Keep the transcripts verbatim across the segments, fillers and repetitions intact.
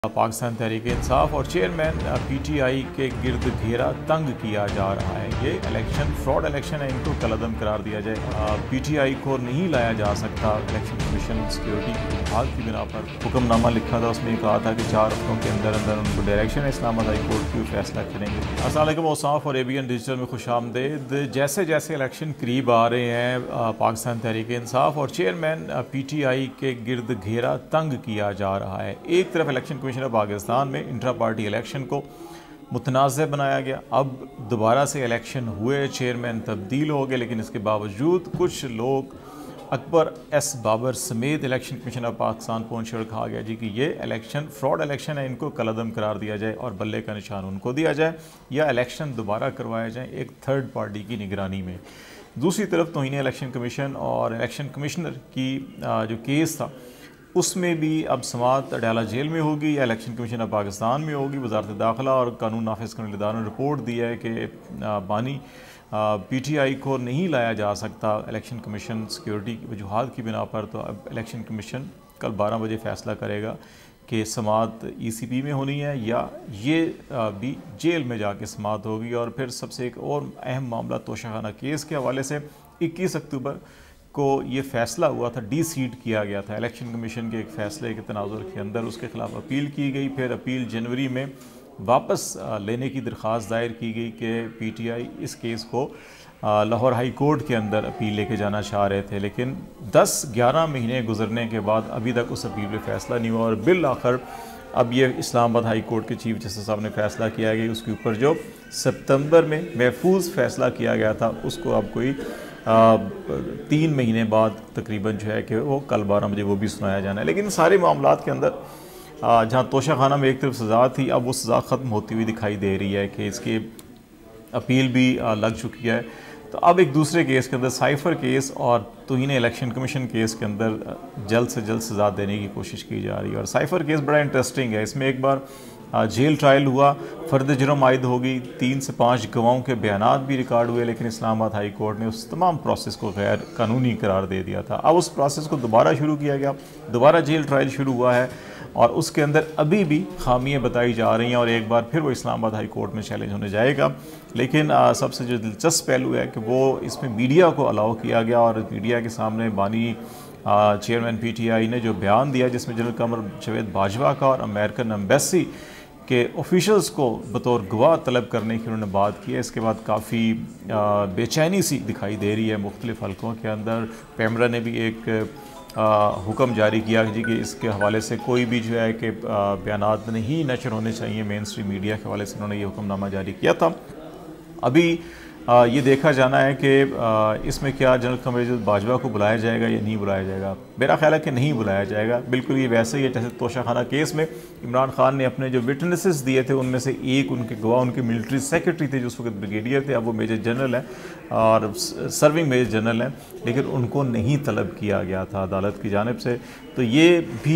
पाकिस्तान तहरीक इंसाफ और chairman PTI के गिर्द घेरा तंग किया जा रहा है। ये इलेक्शन फ्रॉड इलेक्शन है, इनको कलअदम करार दिया जाए। पीटीआई को नहीं लाया जा सकता। इलेक्शन कमीशन सिक्योरिटी विभाग की बिना पर हुक्मनामा लिखा था, उसमें कहा था कि चार हफ्तों के अंदर अंदर उनको डायरेक्शन है इस्लामाबाद हाई कोर्ट की फैसला करेंगे। अस्सलाम वालेकुम, औसाफ और एबीएन डिजिटल में खुश आमदेद। जैसे जैसे इलेक्शन करीब आ रहे हैं, पाकिस्तान तहरीक इंसाफ और चेयरमैन पीटीआई के गिर्द घेरा तंग किया जा रहा है। एक तरफ इलेक्शन कमीशन ऑफ पाकिस्तान में इंट्रा पार्टी इलेक्शन को मुतनाज़ बनाया गया। अब दोबारा से इलेक्शन हुए, चेयरमैन तब्दील हो गए, लेकिन इसके बावजूद कुछ लोग अकबर एस बाबर समेत इलेक्शन कमीशन ऑफ पाकिस्तान पहुंचे और कहा गया जी कि ये इलेक्शन फ्रॉड इलेक्शन है, इनको कलअदम करार दिया जाए और बल्ले का निशान उनको दिया जाए या इलेक्शन दोबारा करवाया जाए एक थर्ड पार्टी की निगरानी में। दूसरी तरफ तौहीन इलेक्शन कमीशन और इलेक्शन कमिश्नर की जो केस था उसमें भी अब समाअत अडयाला जेल में होगी या इलेक्शन कमीशन ऑफ पाकिस्तान में होगी। वजारत दाखिला और कानून नाफिज करने इदारों ने रिपोर्ट दी है कि बानी पीटीआई को नहीं लाया जा सकता इलेक्शन कमीशन सिक्योरिटी की वजूहात की बिना पर। तो अब इलेक्शन कमीशन कल बारह बजे फ़ैसला करेगा कि समाअत ईसीपी में होनी है या ये भी जेल में जाके समाअत होगी। और फिर सबसे एक और अहम मामला तोशाखाना केस के हवाले से इक्कीस अक्टूबर को ये फ़ैसला हुआ था, डी सीट किया गया था इलेक्शन कमीशन के एक फ़ैसले के तनाजुर के अंदर, उसके ख़िलाफ़ अपील की गई। फिर अपील जनवरी में वापस लेने की दरख्वास्त दायर की गई कि पीटीआई इस केस को लाहौर हाई कोर्ट के अंदर अपील लेके जाना चाह रहे थे, लेकिन दस ग्यारह महीने गुजरने के बाद अभी तक उस अपील पर फ़ैसला नहीं हुआ। और बिल आखिर अब ये इस्लामाबाद हाई कोर्ट के चीफ जस्टिस साहब ने फ़ैसला किया गया, उसके ऊपर जो सितंबर में महफूज फ़ैसला किया गया था उसको अब कोई आ, तीन महीने बाद तकरीबन जो है कि वो कल बारह बजे वो भी सुनाया जाना है। लेकिन सारे मामलात के अंदर जहाँ तोशाखाना में एक तरफ सज़ा थी, अब वो सज़ा ख़त्म होती हुई दिखाई दे रही है कि इसकी अपील भी आ, लग चुकी है। तो अब एक दूसरे केस के अंदर साइफ़र केस और तौहीन इलेक्शन कमीशन केस के अंदर जल्द से जल्द सज़ा देने की कोशिश की जा रही है। और साइफ़र केस बड़ा इंटरेस्टिंग है, इसमें एक बार जेल ट्रायल हुआ, फ़र्द जुर्म आयद होगी, तीन से पाँच गवाहों के बयानात भी रिकॉर्ड हुए, लेकिन इस्लामाबाद हाई कोर्ट ने उस तमाम प्रोसेस को गैर कानूनी करार दे दिया था। अब उस प्रोसेस को दोबारा शुरू किया गया, दोबारा जेल ट्रायल शुरू हुआ है और उसके अंदर अभी भी खामियाँ बताई जा रही हैं और एक बार फिर वो इस्लामाबाद हाई कोर्ट में चैलेंज होने जाएगा। लेकिन आ, सबसे जो दिलचस्प पहलू है कि वो इसमें मीडिया को अलाउ किया गया और मीडिया के सामने बानी चेयरमैन पीटीआई ने जो बयान दिया जिसमें जनरल कमर जावेद बाजवा का और अमेरिकन एम्बेसी के ऑफिशल्स को बतौर गवाह तलब करने की उन्होंने बात की है। इसके बाद काफ़ी बेचैनी सी दिखाई दे रही है मुख्तलिफ़ हलकों के अंदर। पैमरा ने भी एक हुक्म जारी किया जी कि इसके हवाले से कोई भी जो है कि बयानात नहीं नशर होने चाहिए मेन स्ट्रीम मीडिया के हवाले से उन्होंने ये हुक्मनामा जारी किया था। अभी आ, ये देखा जाना है कि इसमें क्या जनरल कमर जावेद बाजवा को बुलाया जाएगा या नहीं बुलाया जाएगा। मेरा ख्याल है कि नहीं बुलाया जाएगा। बिल्कुल ये वैसे ही है जैसे तोशाखाना केस में इमरान खान ने अपने जो विटनेसेस दिए थे उनमें से एक उनके गवाह उनके मिलिट्री सेक्रेटरी थे जो उस वक्त ब्रिगेडियर थे, अब वो मेजर जनरल हैं और सर्विंग मेजर जनरल हैं, लेकिन उनको नहीं तलब किया गया था अदालत की जानिब से। तो ये भी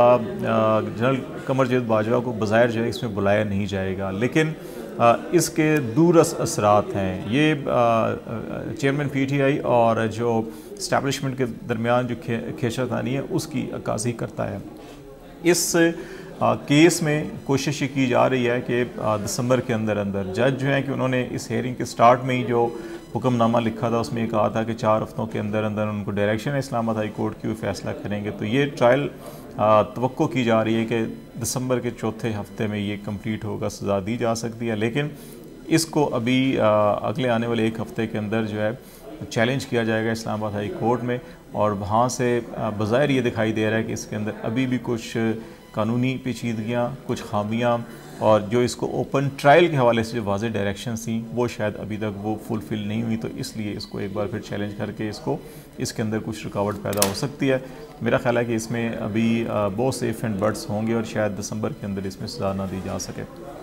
जनरल कमर जावेद बाजवा को बज़ाहिर जो है इसमें बुलाया नहीं जाएगा, लेकिन आ, इसके दूरस असरात हैं। ये चेयरमैन पीटीआई और जो इस्टेब्लिशमेंट के दरमियान जो खे, खेशातानी है उसकी अक्कासी करता है। इस आ, केस में कोशिश की जा रही है कि दिसंबर के अंदर अंदर जज जो है कि उन्होंने इस हेयरिंग के स्टार्ट में ही जो हुक्मनामा लिखा था उसमें कहा था कि चार हफ्तों के अंदर अंदर उनको डायरेक्शन है इस्लामाबाद हाई कोर्ट की फैसला करेंगे। तो ये ट्रायल तवक्को की जा रही है कि दिसंबर के चौथे हफ्ते में ये कंप्लीट होगा, सज़ा दी जा सकती है। लेकिन इसको अभी आ, अगले आने वाले एक हफ़्ते के अंदर जो है चैलेंज किया जाएगा इस्लामाबाद हाई कोर्ट में और वहाँ से बज़ाहिर ये दिखाई दे रहा है कि इसके अंदर अभी भी कुछ कानूनी पेचीदगियाँ, कुछ खामियाँ और जो इसको ओपन ट्रायल के हवाले से जो वाज़ेह डायरेक्शंस थी वो शायद अभी तक वो फुलफ़िल नहीं हुई। तो इसलिए इसको एक बार फिर चैलेंज करके इसको इसके अंदर कुछ रुकावट पैदा हो सकती है। मेरा ख्याल है कि इसमें अभी बहुत से इफ एंड बट्स होंगे और शायद दिसंबर के अंदर इसमें सज़ा ना दी जा सके।